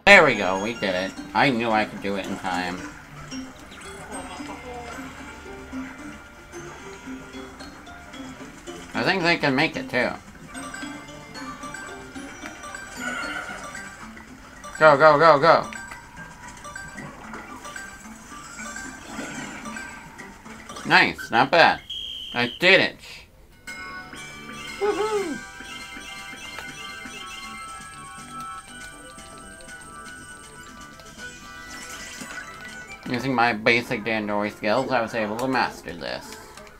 There we go, we did it. I knew I could do it in time. I think they can make it, too. Go, go, go, go! Nice, not bad. I did it! Woohoo! Using my basic Dandori skills, I was able to master this.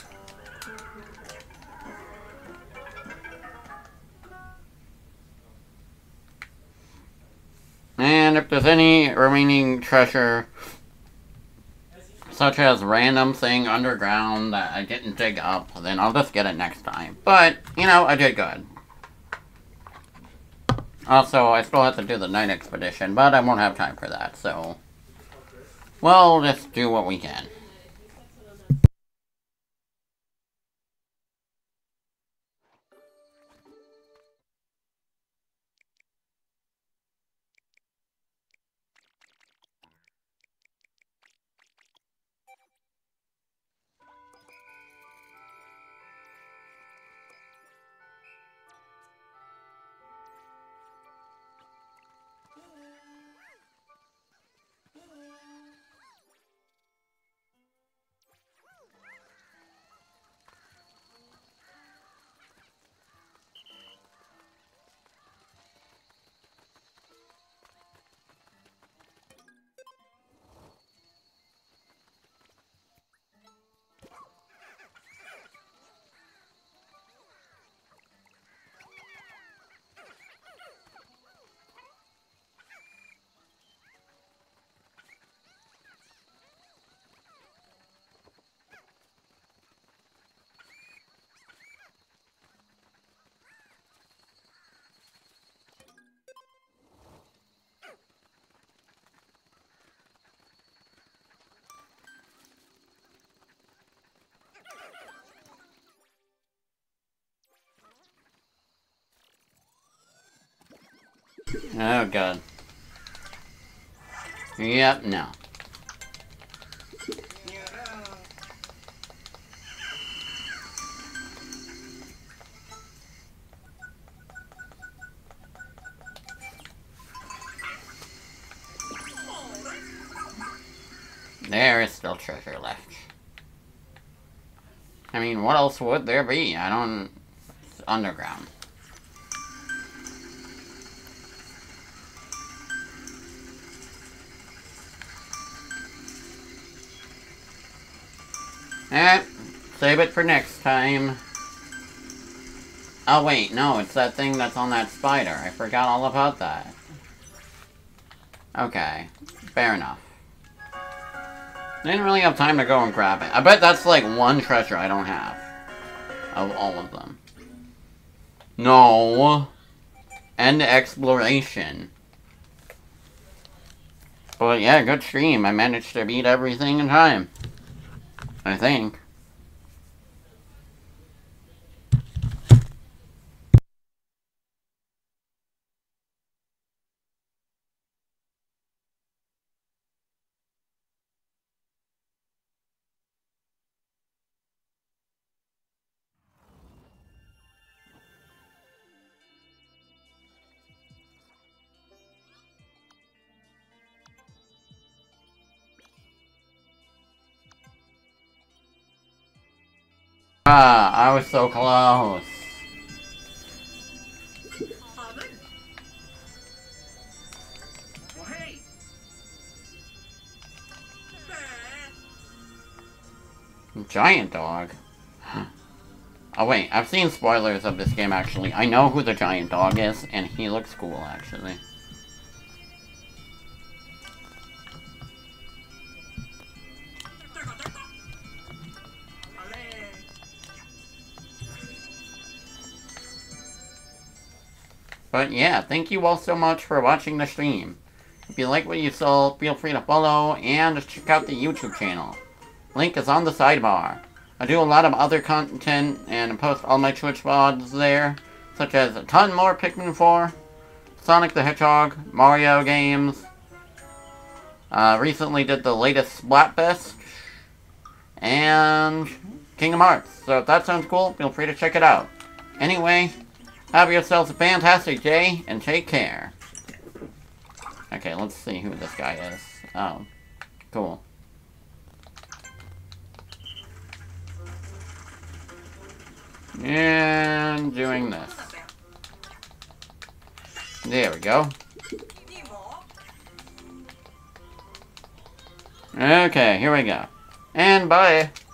And if there's any remaining treasure, such as random thing underground that I didn't dig up, then I'll just get it next time. But, you know, I did good. Also, I still have to do the night expedition, but I won't have time for that, so... Well, just do what we can. Oh god. Yep, no. There is still treasure left. I mean, what else would there be? I don't... It's underground. Save it for next time. Oh wait, no, it's that thing that's on that spider. I forgot all about that. Okay, fair enough. Didn't really have time to go and grab it. I bet that's like one treasure I don't have. Of all of them. No. End exploration. But yeah, good stream. I managed to beat everything in time. I think. Ah, I was so close. Giant dog? Oh wait, I've seen spoilers of this game actually. I know who the giant dog is, and he looks cool actually. But yeah, thank you all so much for watching the stream. If you like what you saw, feel free to follow and check out the YouTube channel. Link is on the sidebar. I do a lot of other content and post all my Twitch VODs there, such as a ton more Pikmin 4. Sonic the Hedgehog, Mario games. Recently did the latest Splatfest. And Kingdom Hearts. So if that sounds cool, feel free to check it out. Anyway, have yourselves a fantastic day, and take care. Okay, let's see who this guy is. Oh, cool. And doing this. There we go. Okay, here we go. And bye.